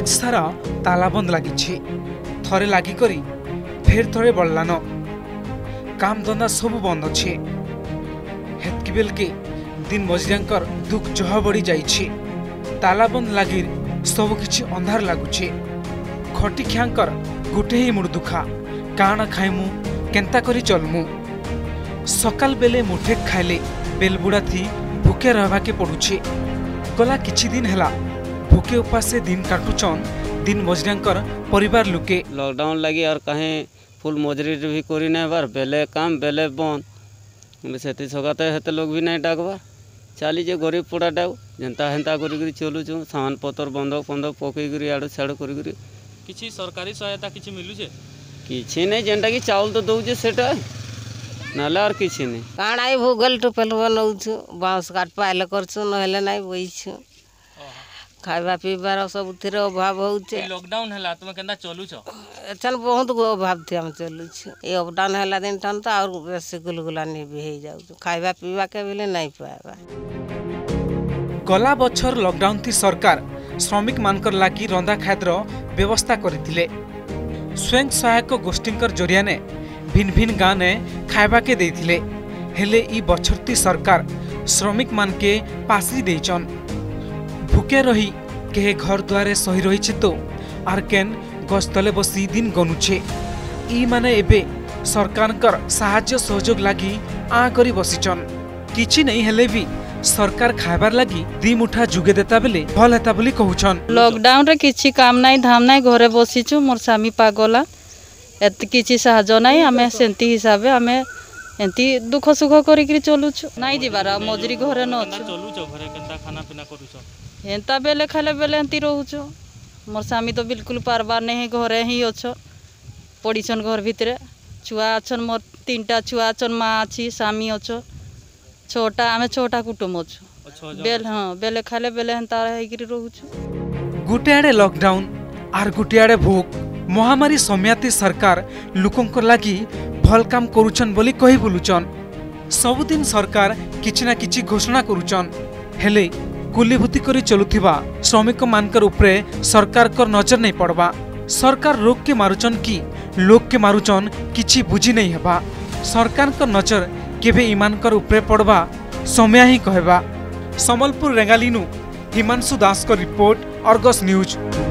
आज सारा तालाबंद लगी थरे लागिक फेर थरे बढ़लान काम धंदा सब बंद अच्छे हेतकी बेल के दिन मजरियांकर दुख जह बढ़ी जाइए तालाबंद लगी सब किछि अंधार लगुचे खटी ख्यांकर गोटे ही मुड़ दुखा काण खाइमु केंता करी चलमु सकाल बेले मुठे खाइले बेलबुड़ा थी भूखे रहबा के पड़ुछे गला किछि दिन हैला भूखे उपासे दिन काटुचन दिन मजरियांकर परिवार लुके लॉकडाउन लगी और कहीं फुल मजरी भी करी नहीं बार बेले काम बेले बंद से सगाते हेते लोग भी नहीं डाकबार चली जे गरीब पड़ा डाक जेनता हेन्ता करी चलुचु सामान पतर बंधक बंधक पकईकरी आड़ छाड़ करी किछि सरकारी सहायता किछि मिलुचे किछि नहीं जेनटा कि चाउल तो दउजे सेटा नाले और किछि नहीं काण आई भूगल टोपेल बनौछु बाँस काट पाइले करछु नहेले नहीं बइछु खाइबा पीबार सब अभाव होचे लॉकडाउन हैला तुम केंदा चलुछ एचन बहुत अभाव थी हम चलुछु ए लॉकडाउन हैला दिन ठन तो और बेसी गुलगुला नहीं भी हो जाउ खाइबा पीबा के बेले नहीं पाइबा गला बछर लॉकडाउन थी सरकार श्रमिक मानकर लागी रंदा खाद्र व्यवस्था करथिले स्वयं सहायक गोष्ठींकर जरिया ने भिन्न भिन्न गाँव ने खाइबा के देथिले हेले ई बछरती सरकार श्रमिक मान के पासी देचन भूखे रही के घर द्वारे सही रही तो आर केन गस्तले बसी दिन गनुछे ई माने एबे सरकारकर साहाय्य सहयोग लागी आ करी बसिचन किछि नहीं हेले भी सरकार खाइबार लगी दी मुठा जुगे देता बेले भल हेता बोली कहउछन लॉकडाउन रे किछि काम नाही धाम नाही घरे बसिछु मोर स्वामी पागला एत किछि साहाय्य नाही हमें सेंती हिसाबे हमें एंती दुख सुख करी चलुछु नाही जिबार मजरी घरे न चलुछ घरे केंता खाना पीना करूछ एंता बेले खाले बेले एंती रहूछु मोर स्वामी तो बिल्कुल पारबार नहीं घरे ही अच्छो पड़ीछन घर भितरे छुआ अछन मोर 3टा छुआ अछन माँ अच्छी स्वामी अच्छो छोटा आमे छोटा कुटुम अच्छो बेल हाँ बेले खाले बेले एंता हेगिरी रहूछु गुटे आड़े लॉकडाउन आर गुटे आड़े भोग महामारी समयाती सरकार लोकंक लागी भल काम करूछन बोली कही बुलुचन सबुदिन सरकार किछि ना किछि घोषणा करूछन हेले कुलीभूति करी चलुथिबा श्रमिक मानकर उपरे सरकार कर नजर नहीं पड़बा सरकार लोक के मारुचन की लोक के मारुचन किछि बुझी नहीं हेबा सरकार कर नजर केबे ईमानकर उपरे पड़बा समय ही कहबा। संबलपुर रेंगालीनु हिमांशु दास को रिपोर्ट अर्गस न्यूज।